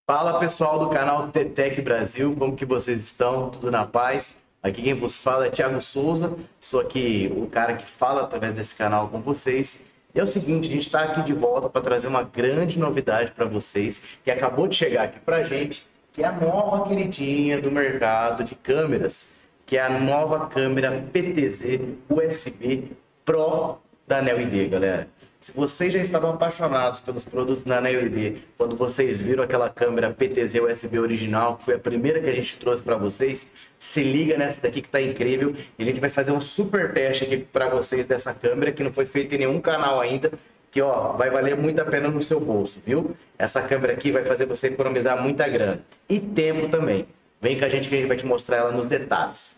Fala pessoal do canal TTEC Brasil, como que vocês estão? Tudo na paz? Aqui quem vos fala é Thiago Souza, sou aqui o cara que fala através desse canal com vocês. E é o seguinte, a gente está aqui de volta para trazer uma grande novidade para vocês, que acabou de chegar aqui para a gente, que é a nova queridinha do mercado de câmeras, que é a nova câmera PTZ USB Pro da NEO-ID, galera. Se vocês já estavam apaixonados pelos produtos da NEO-ID, quando vocês viram aquela câmera PTZ USB original, que foi a primeira que a gente trouxe para vocês, se liga nessa daqui que tá incrível. E a gente vai fazer um super teste aqui para vocês dessa câmera, que não foi feita em nenhum canal ainda, que ó, vai valer muito a pena no seu bolso, viu? Essa câmera aqui vai fazer você economizar muita grana e tempo também. Vem com a gente que a gente vai te mostrar ela nos detalhes.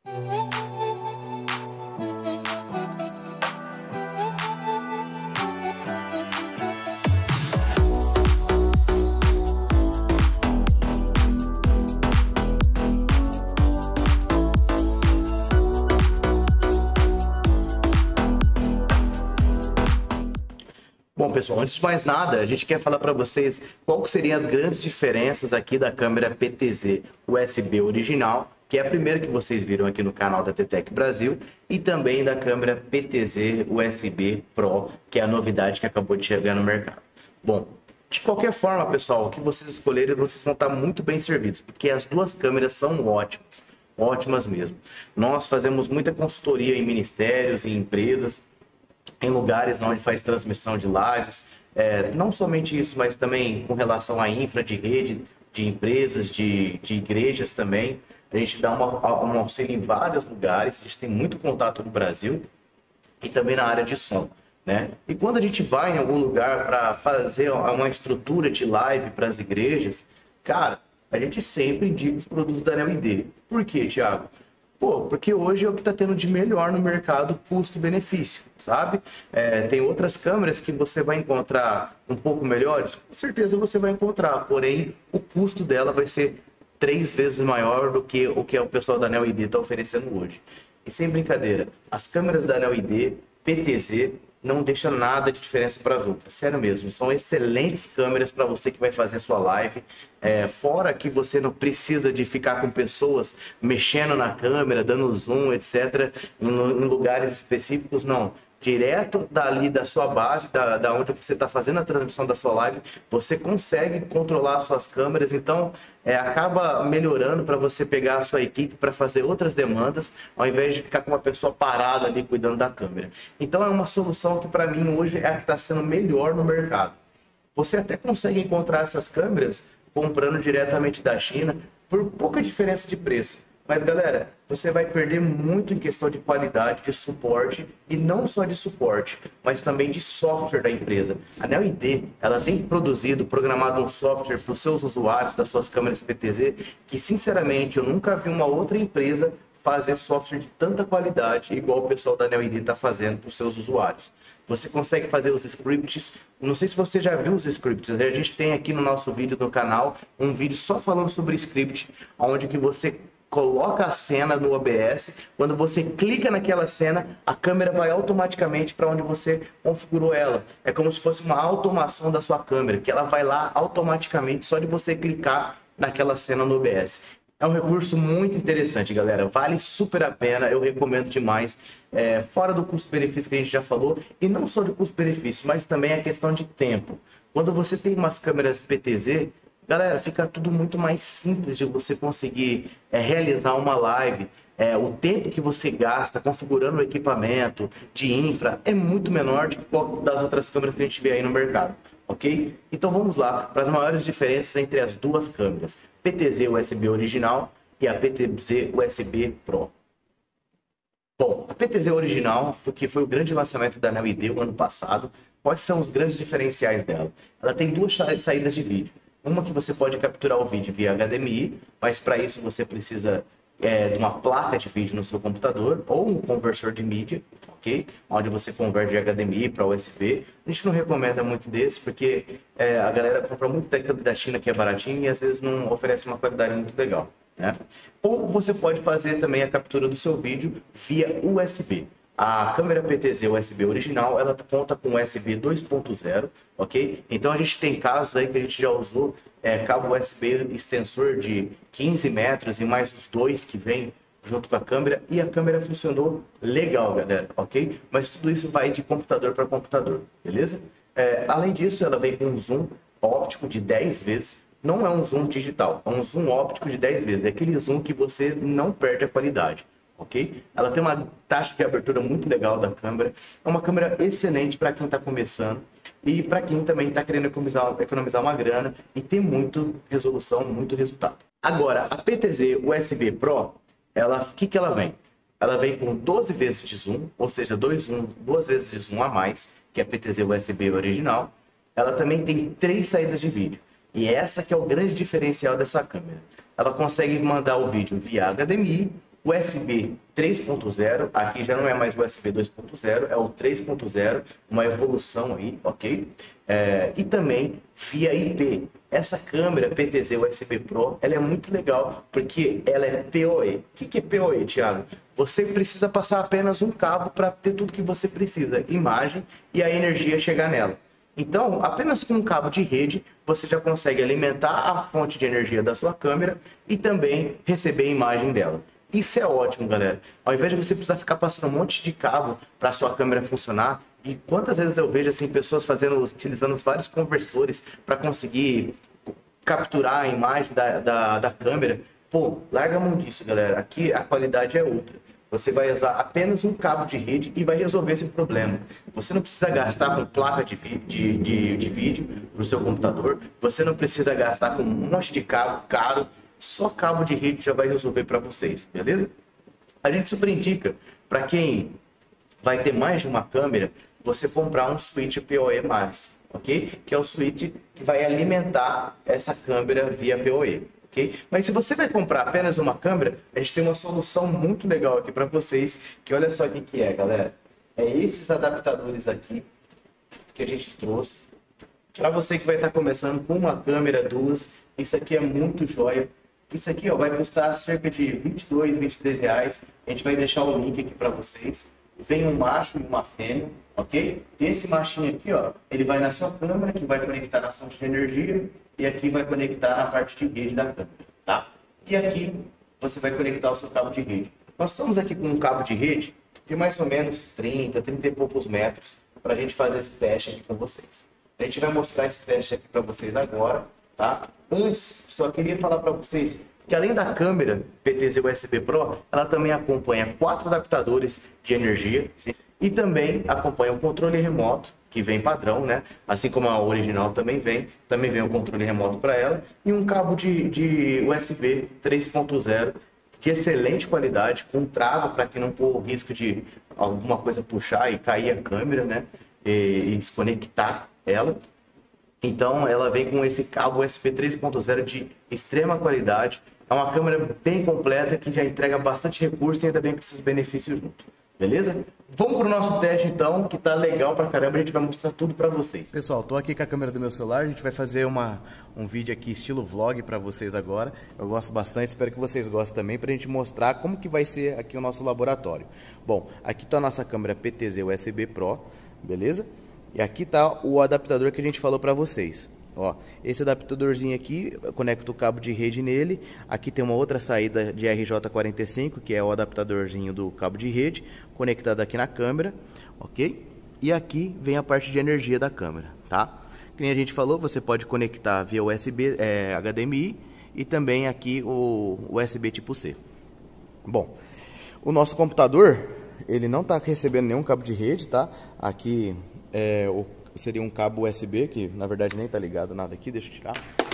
Bom, pessoal, antes de mais nada, a gente quer falar para vocês qual que seriam as grandes diferenças aqui da câmera PTZ USB original, que é a primeira que vocês viram aqui no canal da TTEC Brasil, e também da câmera PTZ USB Pro, que é a novidade que acabou de chegar no mercado. Bom, de qualquer forma, pessoal, o que vocês escolherem, vocês vão estar muito bem servidos, porque as duas câmeras são ótimas, ótimas mesmo. Nós fazemos muita consultoria em ministérios e empresas, em lugares onde faz transmissão de lives, não somente isso, mas também com relação à infra de rede, de empresas, de igrejas também. A gente dá um auxílio em vários lugares, a gente tem muito contato no Brasil e também na área de som, né? E quando a gente vai em algum lugar para fazer uma estrutura de live para as igrejas, cara, a gente sempre indica os produtos da NEO-ID. Por quê, Thiago? Pô, porque hoje é o que está tendo de melhor no mercado custo-benefício, sabe? Tem outras câmeras que você vai encontrar um pouco melhores, com certeza você vai encontrar, porém o custo dela vai ser 3 vezes maior do que o pessoal da NEO-ID está oferecendo hoje. E sem brincadeira, as câmeras da NEO-ID, PTZ, não deixa nada de diferença para as outras, sério mesmo, são excelentes câmeras para você que vai fazer sua live, fora que você não precisa de ficar com pessoas mexendo na câmera, dando zoom, etc, em lugares específicos, não. Direto dali da sua base, da onde você está fazendo a transmissão da sua live, você consegue controlar as suas câmeras, então acaba melhorando para você pegar a sua equipe para fazer outras demandas, ao invés de ficar com uma pessoa parada ali cuidando da câmera. Então é uma solução que para mim hoje é a que está sendo melhor no mercado. Você até consegue encontrar essas câmeras comprando diretamente da China por pouca diferença de preço. Mas, galera, você vai perder muito em questão de qualidade, de suporte, e não só de suporte, mas também de software da empresa. A NEO-ID, ela tem produzido, programado um software para os seus usuários das suas câmeras PTZ, que, sinceramente, eu nunca vi uma outra empresa fazer software de tanta qualidade, igual o pessoal da NEO-ID está fazendo para os seus usuários. Você consegue fazer os scripts, não sei se você já viu os scripts, a gente tem aqui no nosso vídeo no canal, um vídeo só falando sobre script, onde que você coloca a cena no OBS, quando você clica naquela cena, a câmera vai automaticamente para onde você configurou ela. É como se fosse uma automação da sua câmera, que ela vai lá automaticamente só de você clicar naquela cena no OBS. É um recurso muito interessante, galera. Vale super a pena, eu recomendo demais. Fora do custo-benefício que a gente já falou, e não só do custo-benefício, mas também a questão de tempo. Quando você tem umas câmeras PTZ, galera, fica tudo muito mais simples de você conseguir realizar uma live. O tempo que você gasta configurando o equipamento de infra é muito menor do que das outras câmeras que a gente vê aí no mercado, ok? Então vamos lá para as maiores diferenças entre as duas câmeras, PTZ USB original e a PTZ USB Pro. Bom, a PTZ original, que foi o grande lançamento da NEO-ID o ano passado, quais são os grandes diferenciais dela? Ela tem duas saídas de vídeo. Uma que você pode capturar o vídeo via HDMI, mas para isso você precisa de uma placa de vídeo no seu computador ou um conversor de mídia, ok? Onde você converte de HDMI para USB. A gente não recomenda muito desse porque a galera compra muito da China que é baratinho e às vezes não oferece uma qualidade muito legal, né? Ou você pode fazer também a captura do seu vídeo via USB. A câmera PTZ USB original, ela conta com USB 2.0, ok? Então a gente tem casos aí que a gente já usou cabo USB extensor de 15 metros e mais os dois que vem junto com a câmera, e a câmera funcionou legal, galera, ok? Mas tudo isso vai de computador para computador, beleza? Além disso, ela vem com um zoom óptico de 10 vezes. Não é um zoom digital, é um zoom óptico de 10 vezes. É aquele zoom que você não perde a qualidade, ok? Ela tem uma taxa de abertura muito legal da câmera. É uma câmera excelente para quem está começando e para quem também está querendo economizar uma grana e ter muito resolução, muito resultado. Agora, a PTZ USB Pro, o que ela vem? Ela vem com 12 vezes de zoom, ou seja, duas vezes de zoom a mais, que é a PTZ USB original. Ela também tem 3 saídas de vídeo. E essa que é o grande diferencial dessa câmera. Ela consegue mandar o vídeo via HDMI, USB 3.0, aqui já não é mais USB 2.0, é o 3.0, uma evolução aí, ok? E também via IP. Essa câmera PTZ USB Pro, ela é muito legal porque ela é PoE. O que é PoE, Thiago? Você precisa passar apenas um cabo para ter tudo que você precisa, imagem e a energia chegar nela. Então, apenas com um cabo de rede, você já consegue alimentar a fonte de energia da sua câmera e também receber a imagem dela. Isso é ótimo, galera. Ao invés de você precisar ficar passando um monte de cabo para a sua câmera funcionar, e quantas vezes eu vejo assim pessoas utilizando vários conversores para conseguir capturar a imagem da câmera. Pô, larga a mão disso, galera. Aqui a qualidade é outra. Você vai usar apenas um cabo de rede e vai resolver esse problema. Você não precisa gastar com placa de vídeo para o seu computador. Você não precisa gastar com um monte de cabo caro. Só cabo de rede já vai resolver para vocês, beleza? A gente super indica para quem vai ter mais de uma câmera, você comprar um switch PoE+, ok? Que é o switch que vai alimentar essa câmera via PoE. Okay? Mas se você vai comprar apenas uma câmera, a gente tem uma solução muito legal aqui para vocês, que olha só o que é, galera. É esses adaptadores aqui que a gente trouxe. Para você que vai estar começando com uma câmera, duas, isso aqui é muito joia. Isso aqui ó, vai custar cerca de 22, 23 reais. A gente vai deixar o link aqui para vocês. Vem um macho e uma fêmea, ok? E esse machinho aqui, ó, ele vai na sua câmera, que vai conectar na fonte de energia, e aqui vai conectar na parte de rede da câmera, tá? E aqui você vai conectar o seu cabo de rede. Nós estamos aqui com um cabo de rede de mais ou menos 30 e poucos metros para a gente fazer esse teste aqui com vocês. A gente vai mostrar esse teste aqui para vocês agora, tá? Antes, só queria falar para vocês que além da câmera PTZ USB Pro, ela também acompanha 4 adaptadores de energia, sim? E também acompanha o controle remoto, que vem padrão, né? Assim como a original também vem o controle remoto para ela, e um cabo de USB 3.0 de excelente qualidade, com trava para que não corra o risco de alguma coisa puxar e cair a câmera, né? E desconectar ela. Então ela vem com esse cabo USB 3.0 de extrema qualidade. É uma câmera bem completa que já entrega bastante recurso e ainda vem com esses benefícios junto. Beleza? Vamos para o nosso teste então, que tá legal pra caramba, a gente vai mostrar tudo para vocês. Pessoal, tô aqui com a câmera do meu celular, a gente vai fazer um vídeo aqui estilo vlog para vocês agora. Eu gosto bastante, espero que vocês gostem também, pra gente mostrar como que vai ser aqui o nosso laboratório. Bom, aqui tá a nossa câmera PTZ USB Pro, beleza? E aqui tá o adaptador que a gente falou para vocês. Ó, esse adaptadorzinho aqui, eu conecto o cabo de rede nele. Aqui tem uma outra saída de RJ45, que é o adaptadorzinho do cabo de rede, conectado aqui na câmera, ok? E aqui vem a parte de energia da câmera, tá? Que nem a gente falou, você pode conectar via USB, HDMI e também aqui o USB tipo C. Bom, o nosso computador, ele não está recebendo nenhum cabo de rede, tá? Aqui seria um cabo USB, que na verdade nem está ligado nada aqui, deixa eu tirar.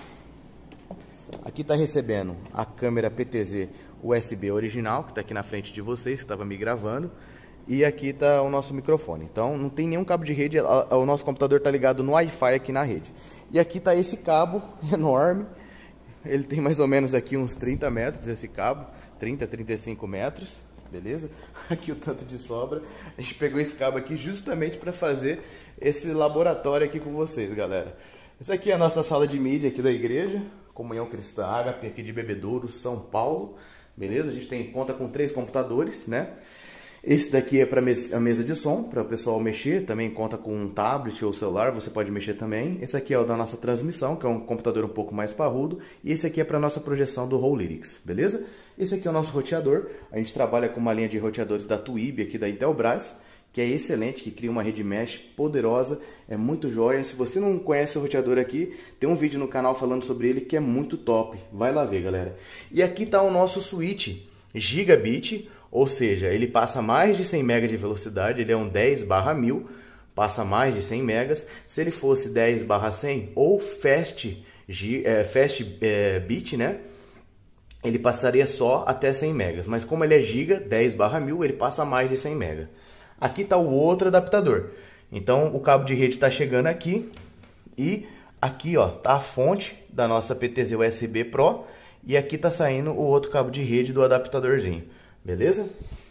Aqui está recebendo a câmera PTZ USB original, que está aqui na frente de vocês, que estava me gravando. E aqui está o nosso microfone. Então não tem nenhum cabo de rede, o nosso computador está ligado no Wi-Fi aqui na rede. E aqui está esse cabo enorme, ele tem mais ou menos aqui uns 30 metros esse cabo, 30, 35 metros. Beleza? Aqui o tanto de sobra. A gente pegou esse cabo aqui justamente para fazer esse laboratório aqui com vocês, galera. Essa aqui é a nossa sala de mídia aqui da igreja, Comunhão Cristã Ágape, aqui de Bebedouro, São Paulo. Beleza? A gente conta com 3 computadores, né? Esse daqui é para a mesa de som, para o pessoal mexer, também conta com um tablet ou celular, você pode mexer também. Esse aqui é o da nossa transmissão, que é um computador um pouco mais parrudo, e esse aqui é para a nossa projeção do Whole Lyrics, beleza? Esse aqui é o nosso roteador, a gente trabalha com uma linha de roteadores da Twib aqui da Intelbras, que é excelente, que cria uma rede mesh poderosa, é muito joia. Se você não conhece o roteador aqui, tem um vídeo no canal falando sobre ele que é muito top, vai lá ver, galera. E aqui está o nosso switch Gigabit, ou seja, ele passa mais de 100 MB de velocidade, ele é um 10/1000, passa mais de 100 megas. Se ele fosse 10/100 ou fast bit, né, ele passaria só até 100 megas, mas como ele é giga, 10/1000, ele passa mais de 100 MB. Aqui está o outro adaptador. Então o cabo de rede está chegando aqui e aqui ó, tá a fonte da nossa PTZ USB Pro e aqui está saindo o outro cabo de rede do adaptadorzinho. Beleza?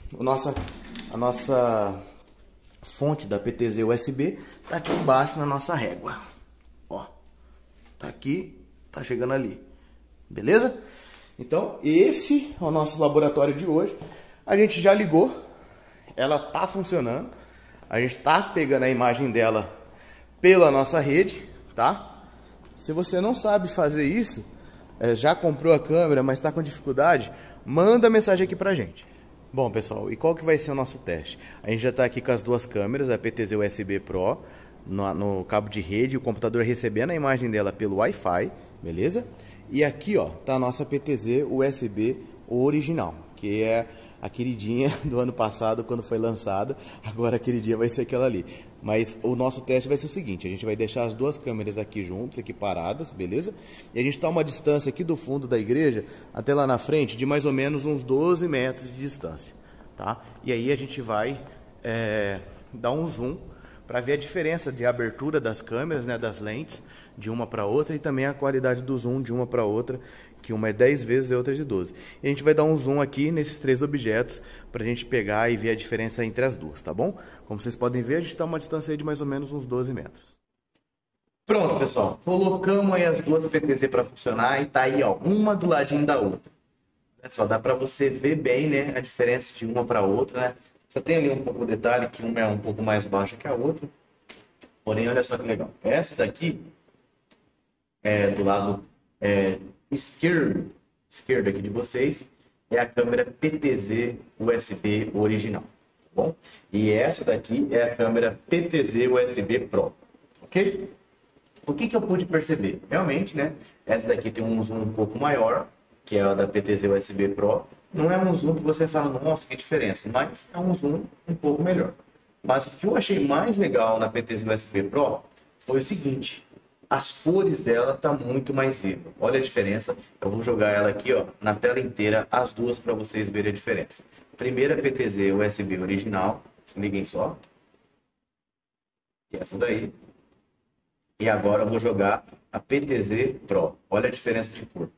A nossa fonte da PTZ USB tá aqui embaixo na nossa régua. Ó, tá aqui, tá chegando ali. Beleza? Então, esse é o nosso laboratório de hoje. A gente já ligou, ela tá funcionando. A gente tá pegando a imagem dela pela nossa rede, tá? Se você não sabe fazer isso, já comprou a câmera, mas está com dificuldade, manda mensagem aqui pra gente. Bom, pessoal, e qual que vai ser o nosso teste? A gente já está aqui com as duas câmeras, a PTZ USB Pro, no cabo de rede, o computador recebendo a imagem dela pelo Wi-Fi, beleza? E aqui, ó, tá a nossa PTZ USB original, que é a queridinha do ano passado quando foi lançada. Agora a queridinha vai ser aquela ali. Mas o nosso teste vai ser o seguinte: a gente vai deixar as duas câmeras aqui juntas, equiparadas, beleza? E a gente está a uma distância aqui do fundo da igreja até lá na frente de mais ou menos uns 12 metros de distância, tá? E aí a gente vai dar um zoom para ver a diferença de abertura das câmeras, né, das lentes, de uma para outra, e também a qualidade do zoom de uma para outra, que uma é 10 vezes e a outra é de 12. E a gente vai dar um zoom aqui nesses três objetos para a gente pegar e ver a diferença entre as duas, tá bom? Como vocês podem ver, a gente está a uma distância aí de mais ou menos uns 12 metros. Pronto, pessoal. Colocamos aí as duas PTZ para funcionar e tá aí, ó, uma do ladinho da outra. Olha só, dá para você ver bem, né, a diferença de uma para outra, né? Só tem ali um pouco de detalhe que uma é um pouco mais baixa que a outra. Porém, olha só que legal. Essa daqui é do lado esquerdo aqui de vocês, é a câmera PTZ USB original, tá bom? E essa daqui é a câmera PTZ USB Pro, ok? O que eu pude perceber? Realmente, né? Essa daqui tem um zoom um pouco maior, que é a da PTZ USB Pro. Não é um zoom que você fala, nossa, que diferença, mas é um zoom um pouco melhor. Mas o que eu achei mais legal na PTZ USB Pro foi o seguinte: as cores dela tá muito mais viva. Olha a diferença. Eu vou jogar ela aqui, ó, na tela inteira, as duas para vocês verem a diferença. Primeira PTZ USB original, se liguem só. E essa daí. E agora eu vou jogar a PTZ Pro. Olha a diferença de cor.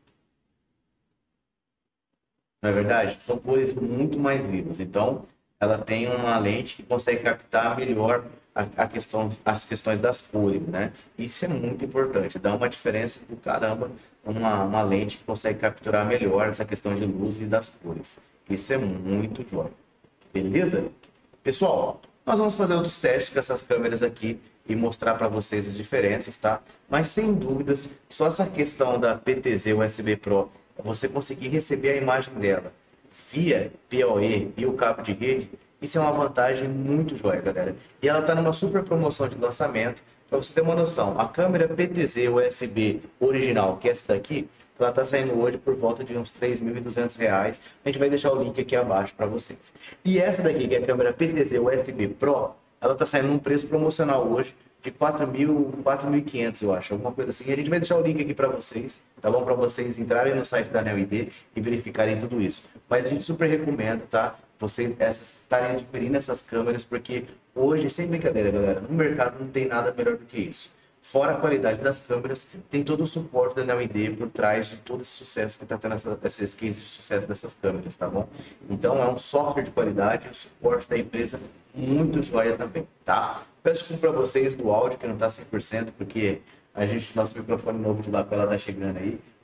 Na verdade, são cores muito mais vivas. Então, ela tem uma lente que consegue captar melhor as questões das cores, né? Isso é muito importante. Dá uma diferença do caramba, uma lente que consegue capturar melhor essa questão de luz e das cores. Isso é muito jóia. Beleza? Pessoal, nós vamos fazer outros testes com essas câmeras aqui e mostrar para vocês as diferenças, tá? Mas sem dúvidas, só essa questão da PTZ USB Pro, você conseguir receber a imagem dela via PoE, via o cabo de rede, isso é uma vantagem muito jóia, galera. E ela está numa super promoção de lançamento. Para você ter uma noção, a câmera PTZ USB original, que é essa daqui, ela está saindo hoje por volta de uns R$ 3.200. A gente vai deixar o link aqui abaixo para vocês. E essa daqui, que é a câmera PTZ USB Pro, ela está saindo num preço promocional hoje de 4.500, eu acho, alguma coisa assim. E a gente vai deixar o link aqui para vocês, tá bom? Para vocês entrarem no site da NeoID e verificarem tudo isso. Mas a gente super recomenda, tá? Vocês estarem adquirindo essas câmeras, porque hoje, sem brincadeira, galera, no mercado não tem nada melhor do que isso. Fora a qualidade das câmeras, tem todo o suporte da NeoID por trás de todo esse sucesso que está tendo esses cases de sucesso dessas câmeras, tá bom? Então é um software de qualidade e o suporte da empresa muito joia também, tá? Peço desculpa para vocês do áudio que não está 100%, porque nosso microfone novo de lapela está chegando aí,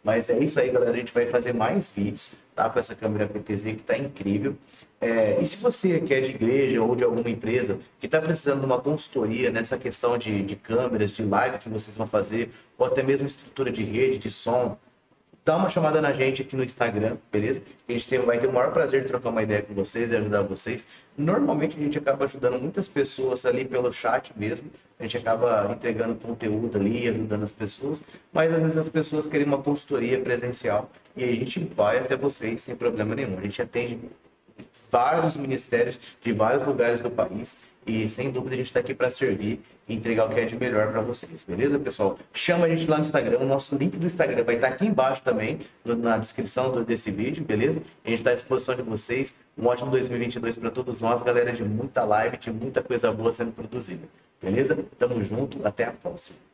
Mas é isso aí, galera. A gente vai fazer mais vídeos, tá? Com essa câmera PTZ que tá incrível. E se você que é de igreja ou de alguma empresa que está precisando de uma consultoria nessa questão de câmeras, de live que vocês vão fazer, ou até mesmo estrutura de rede, de som, dá uma chamada na gente aqui no Instagram, beleza? A gente vai ter o maior prazer de trocar uma ideia com vocês e ajudar vocês. Normalmente a gente acaba ajudando muitas pessoas ali pelo chat mesmo. A gente acaba entregando conteúdo ali, ajudando as pessoas. Mas às vezes as pessoas querem uma consultoria presencial e aí a gente vai até vocês sem problema nenhum. A gente atende vários ministérios de vários lugares do país e sem dúvida a gente está aqui para servir e entregar o que é de melhor para vocês, beleza, pessoal? Chama a gente lá no Instagram, o nosso link do Instagram vai estar aqui embaixo também, na descrição desse vídeo, beleza? A gente está à disposição de vocês. Um ótimo 2022 para todos nós, galera, de muita live, de muita coisa boa sendo produzida, beleza? Tamo junto, até a próxima.